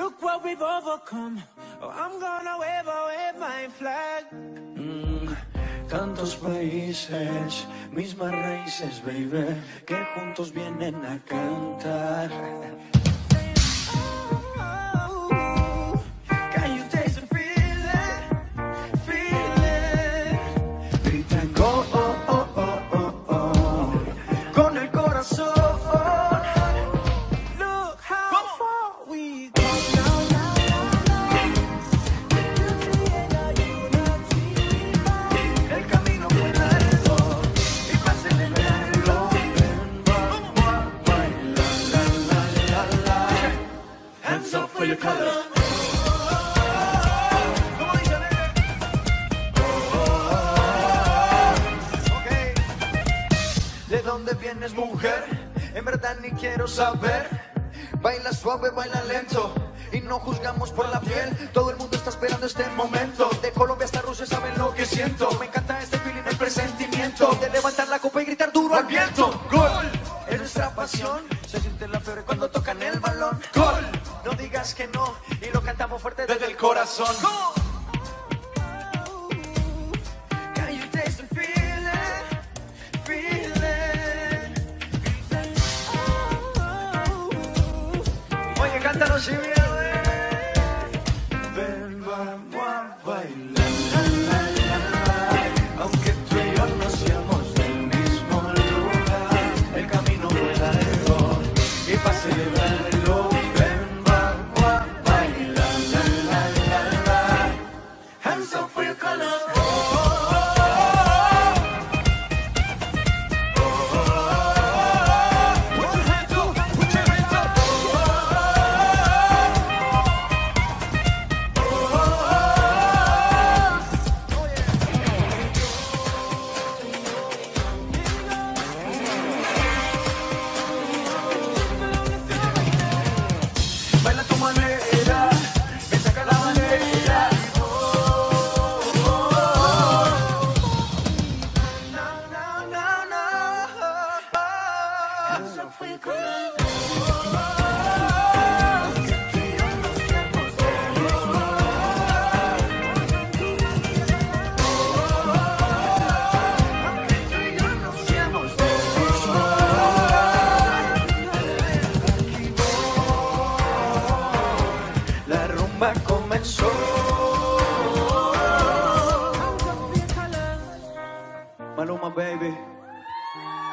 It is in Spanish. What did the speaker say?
Look what we've overcome. Oh, I'm gonna wave my flag. Tantos países, mismas raíces, baby, que juntos vienen a cantar. Can you taste the feeling? Gritan go, oh, oh, oh, oh, oh, con el corazón. Look how far we go now. El camino fue largo y para celebrarlo, ven, vamos a bailar, la, la, la, la. Hands up for your colors. ¿De dónde vienes, mujer? En verdad ni quiero saber. Baila suave, baila lento y no juzgamos por la piel. Todo el mundo está esperando este momento. De Colombia hasta Rusia saben lo que siento. Me encanta este feeling, el presentimiento de levantar la copa y gritar duro al viento. Gol, es nuestra pasión. Se siente la fiebre cuando tocan el balón. Gol, no digas que no y lo cantamos fuerte desde el corazón. Can you taste the feeling? Oye, cántalo sin miedo, Ven, vamos a bailar, la, la, la, la. Aunque tú y yo no seamos del mismo lugar, el camino fue largo y para celebrarlo, ven, vamos a bailar, la, la, la, la. Hands up for your colors. Baila a tu manera, me saca la bandera. No, no, no, no. Hands up for your colors. La rumba comenzó. Maluma, baby.